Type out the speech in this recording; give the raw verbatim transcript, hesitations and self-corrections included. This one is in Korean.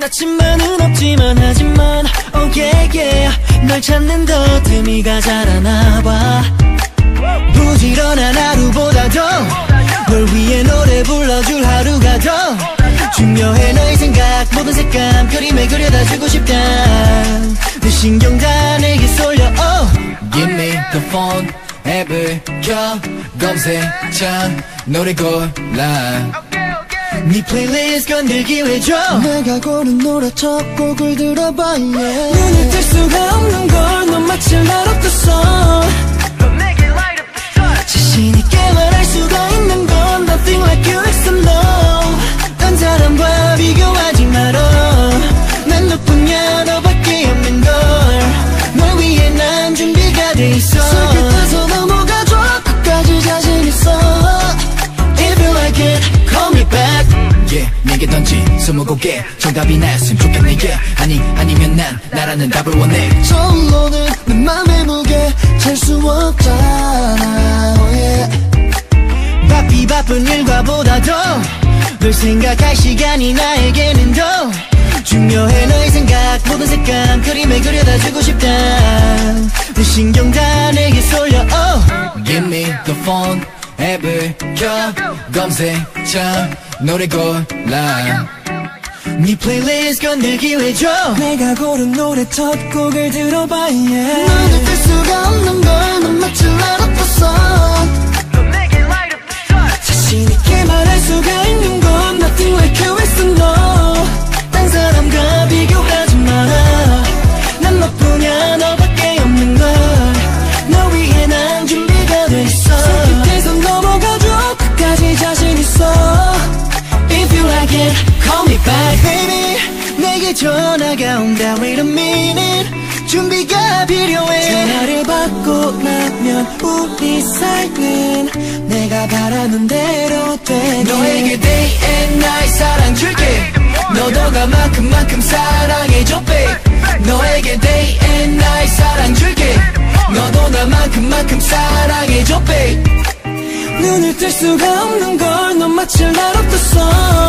나침반은 없지만 하지만 oh yeah yeah 널 찾는 더 틈이가 자라나봐. 부지런한 하루보다도 널 위해 노래 불러줄 하루가 더 중요해. 너의 생각 모든 색감 그림에 그려다주고 싶다. 내 신경 다 내게 쏠려. oh. Give me the phone 앱을 켜 검색창 노래 골라 네 플레이리스트 건들기 해줘. 내가 고른 노래 첫 곡을 들어봐 yeah. 눈을 뜰 수가 없는 걸 넌 마치 날 없었어. 자신 있게 말할 수가 있는 건 Nothing like you except no. 딴 사람과 비교하지 말어. 난 너뿐이야 너밖에 없는 걸. 널 위해 난 준비가 돼 있어. 손끝에서 넘어가줘 끝까지 자신 있어. If you like it call me back. yeah, 내게 던진 스무고개 정답이 나였으면 좋겠네 yeah. 아니 아니면 난 나라는 답을 원해. 서울로는 내 맘의 무게 잴 수 없잖아 oh yeah. 바삐 바쁜 일과보다도 널 생각할 시간이 나에게는 더 중요해. 너의 생각 모든 색감 그림에 그려다주고 싶다. 내 신경 다 내게 쏠려. oh. Give me the phone 앱을 켜 검색창 노래 골라 네 플레이리스트 건들기 해줘. 내가 고른 노래 첫 곡을 들어봐 yeah. 눈을 뜰 수가 없는 걸 넌 마치 날 없었어. 자신 있게 말할 수가 있는 건 Nothing like you except no. 딴 사람과 비교하지 마라. 난 너뿐이야 너밖에 없는 걸. 너 위해 난 준비가 돼 있어. 손끝에서 넘어가줘 끝까지 자신 있어. If you like it call me back baby. 내게 전화가 온다 wait a minute. 준비가 필요해. 전화를 받고 나면 우리 사이는 내가 바라는 대로 되게. 너에게 day and night 사랑 줄게. 너도 나만큼만큼 사랑해줘 babe. 너에게 day and night 사랑 줄게. 너도 나만큼만큼 사랑해줘 babe. 눈을 뜰 수가 없는 걸 넌 마치 날 없었어.